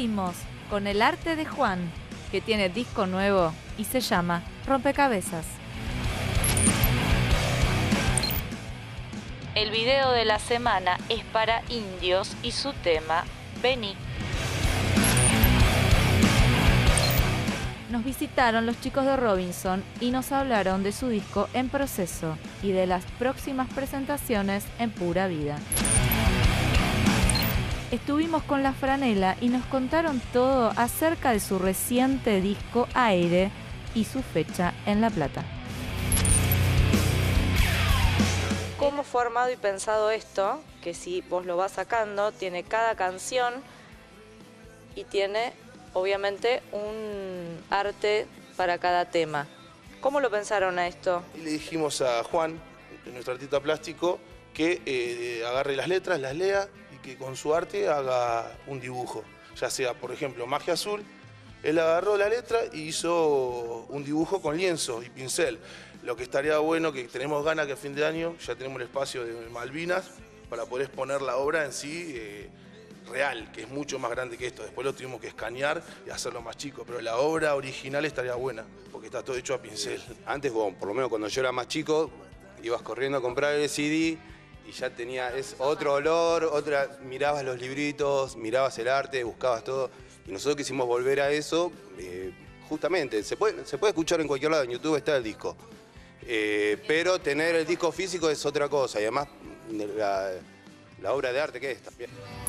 Seguimos con el arte de Juan, que tiene disco nuevo y se llama Rompecabezas. El video de la semana es para Indios y su tema Vení. Nos visitaron los chicos de Robinson y nos hablaron de su disco En Proceso y de las próximas presentaciones en Pura Vida. Estuvimos con La Franela y nos contaron todo acerca de su reciente disco Aire y su fecha en La Plata. ¿Cómo fue armado y pensado esto? Que si vos lo vas sacando, tiene cada canción y tiene obviamente un arte para cada tema. ¿Cómo lo pensaron a esto? Y le dijimos a Juan, nuestro artista plástico, que agarre las letras, las lea y que con su arte haga un dibujo. Ya sea, por ejemplo, Magia Azul, él agarró la letra y hizo un dibujo con lienzo y pincel. Lo que estaría bueno, que tenemos ganas que a fin de año ya tenemos el espacio de Malvinas para poder exponer la obra en sí real, que es mucho más grande que esto. Después lo tuvimos que escanear y hacerlo más chico, pero la obra original estaría buena, porque está todo hecho a pincel. Antes, por lo menos cuando yo era más chico, ibas corriendo a comprar el CD y ya tenía otro olor, mirabas los libritos, mirabas el arte, buscabas todo. Y nosotros quisimos volver a eso, justamente. Se puede escuchar en cualquier lado, en YouTube está el disco. Pero tener el disco físico es otra cosa, y además la obra de arte que es también.